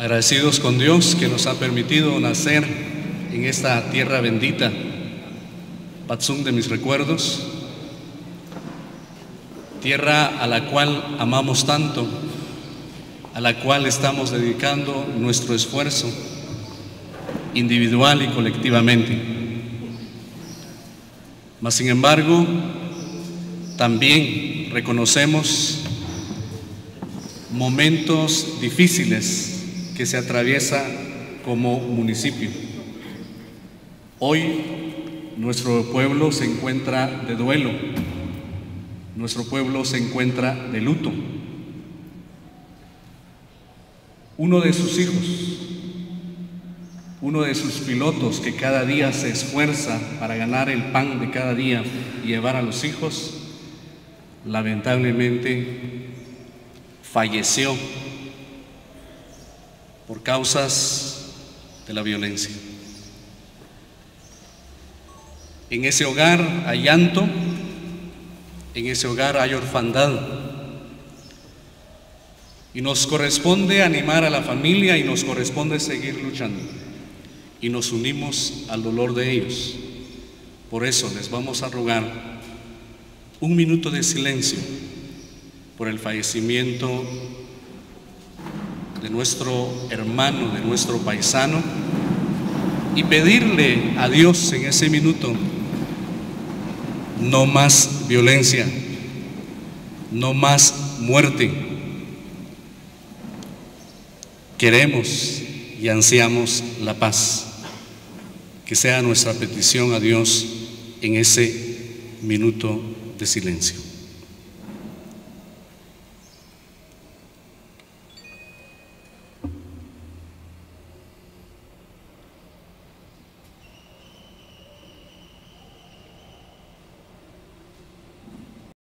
Agradecidos con Dios que nos ha permitido nacer en esta tierra bendita, Patzum de mis recuerdos, tierra a la cual amamos tanto, a la cual estamos dedicando nuestro esfuerzo individual y colectivamente. Mas, sin embargo, también reconocemos momentos difíciles que se atraviesa como municipio. Hoy nuestro pueblo se encuentra de duelo, nuestro pueblo se encuentra de luto. Uno de sus hijos, uno de sus pilotos que cada día se esfuerza para ganar el pan de cada día y llevar a los hijos, lamentablemente falleció por causas de la violencia. En ese hogar hay llanto, en ese hogar hay orfandad, y nos corresponde animar a la familia y nos corresponde seguir luchando, y nos unimos al dolor de ellos. Por eso les vamos a rogar un minuto de silencio por el fallecimiento de nuestro hermano, de nuestro paisano, y pedirle a Dios en ese minuto: no más violencia, no más muerte. Queremos y ansiamos la paz. Que sea nuestra petición a Dios en ese minuto de silencio.